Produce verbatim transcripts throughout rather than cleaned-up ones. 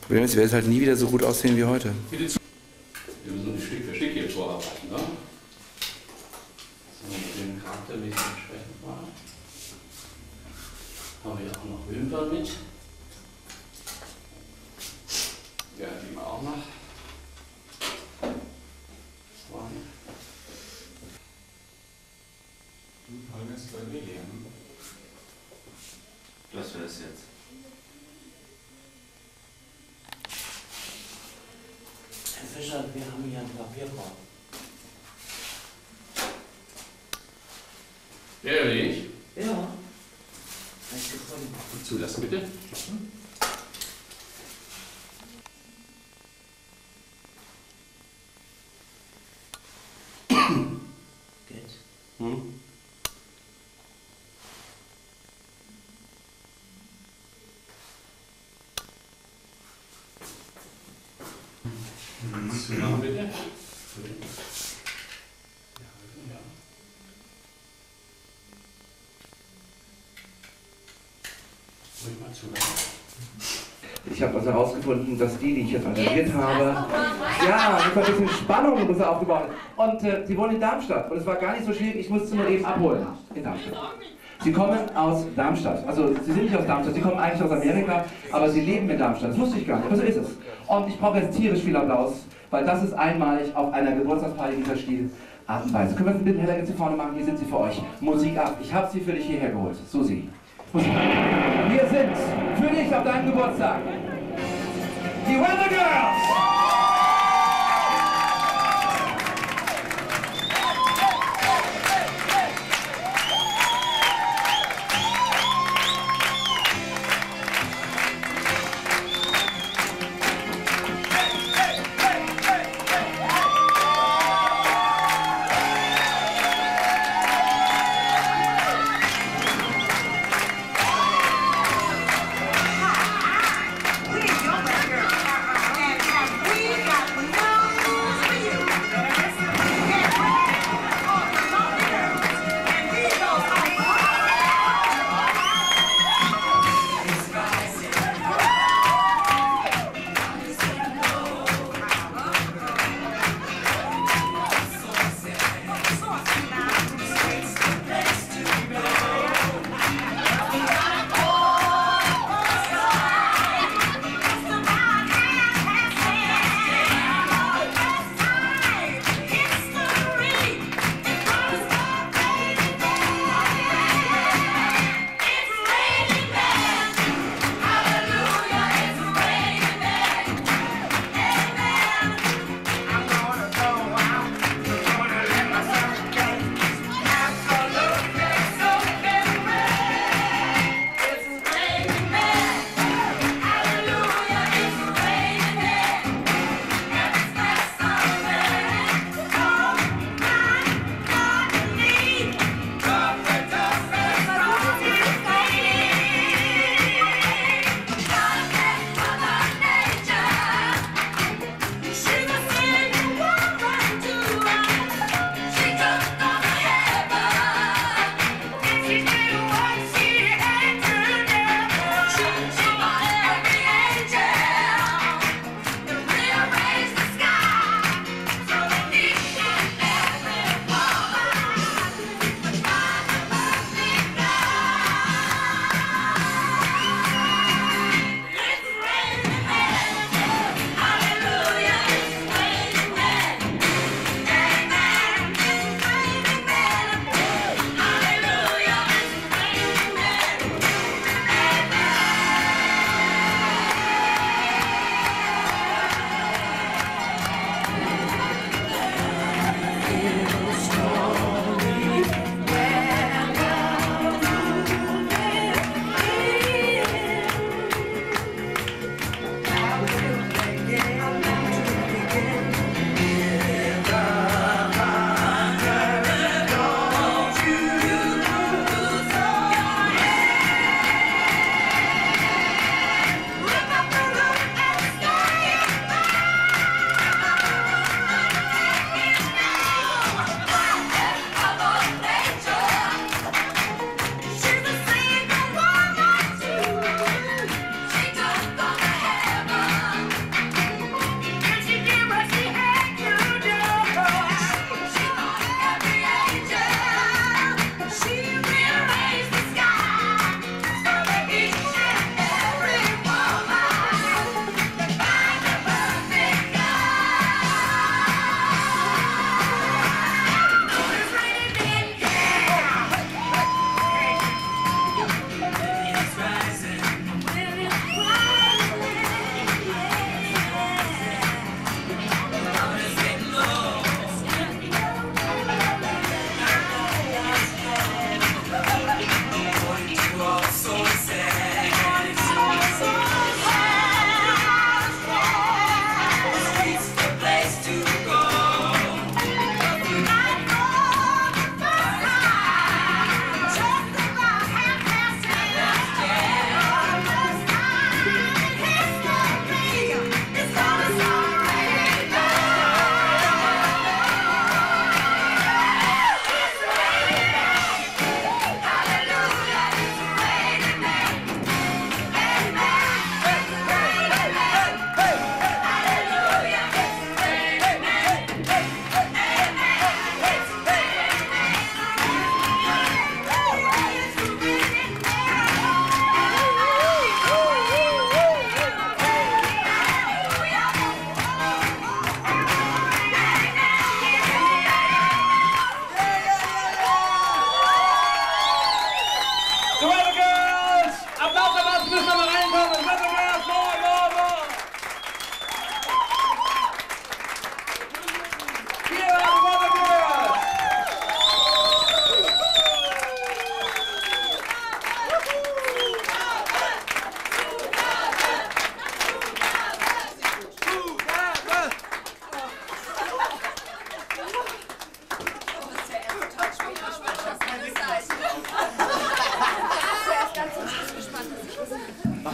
Problem ist, ich werde halt nie wieder so gut aussehen wie heute. Wir müssen Stück für Stück hier vorarbeiten, ne? So, mit dem Charakter ein bisschen entsprechend mal. Habe ich auch noch Wimpern mit. Ja, die wir auch noch. Zwei. Du fangst bei mir an. Was wäre das jetzt? Herr Fischer, wir haben hier einen Papierkorb. Ehrlich? Ja. Hab ich gefunden. Zulassen bitte. Geht. Hm? Zumachen bitte. Ja. Ruhig mal zulassen. Ich habe also herausgefunden, dass die, die ich jetzt engagiert habe, ja, es war ein bisschen Spannung, das aufgebaut ist. Und äh, sie wohnen in Darmstadt und es war gar nicht so schwierig, ich musste sie nur eben abholen in Darmstadt. Sie kommen aus Darmstadt, also sie sind nicht aus Darmstadt, sie kommen eigentlich aus Amerika, aber sie leben in Darmstadt, das wusste ich gar nicht, aber so ist es. Und ich brauche jetzt tierisch viel Applaus, weil das ist einmalig auf einer Geburtstagsparty dieser Stilart und Weise. Können wir das bitte heller jetzt hier vorne machen, hier sind sie für euch. Musik ab, ich habe sie für dich hierher geholt, Susi. Wir sind für dich auf deinem Geburtstag die Weather Girls! We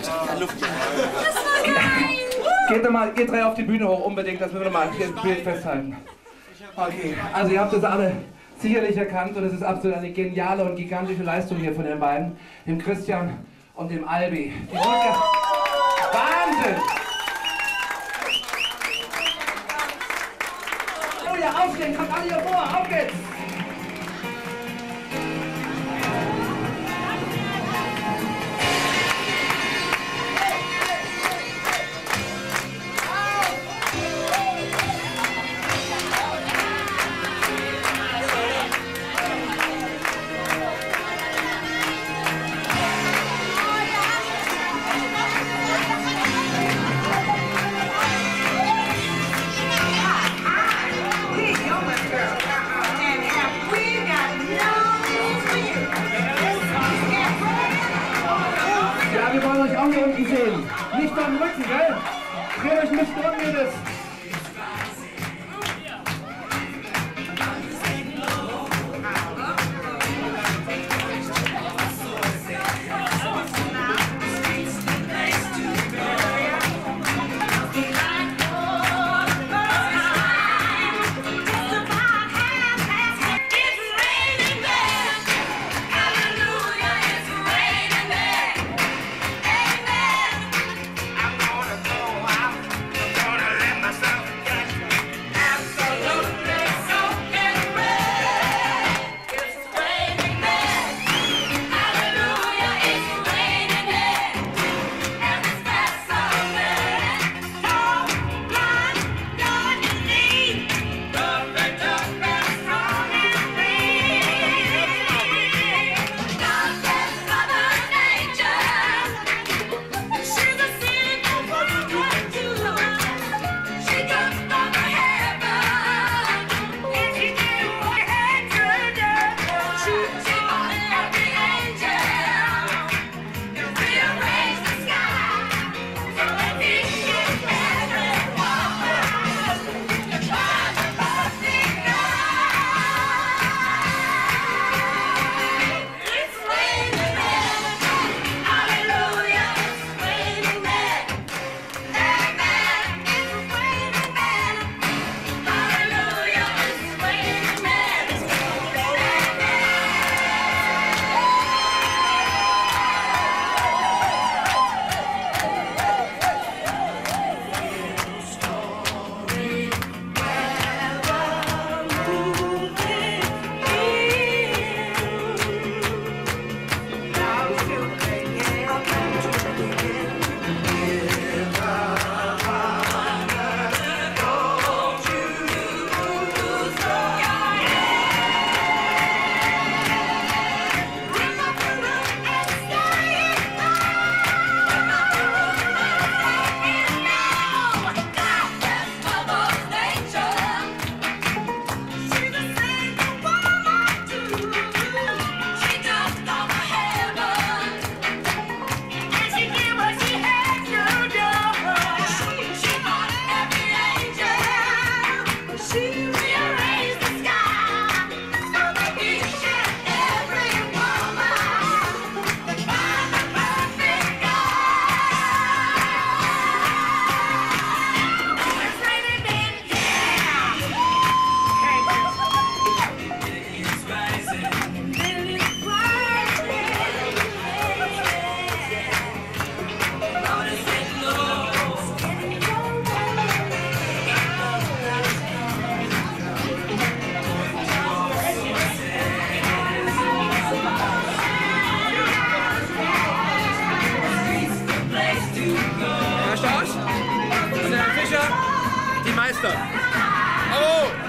Geht doch mal, ihr drei auf die Bühne hoch, unbedingt, das müssen wir mal hier das Bild festhalten. Okay, also ihr habt das alle sicherlich erkannt und es ist absolut eine geniale und gigantische Leistung hier von den beiden, dem Christian und dem Albi. Die Rückkehr. Wahnsinn! Oh ja, aufstehen, kommt alle hier vor, auf geht's! Wir wollen euch auch hier unten sehen. Nicht am Rücken, gell? Dreht euch nicht um, Mädels. Die Meister. Oh!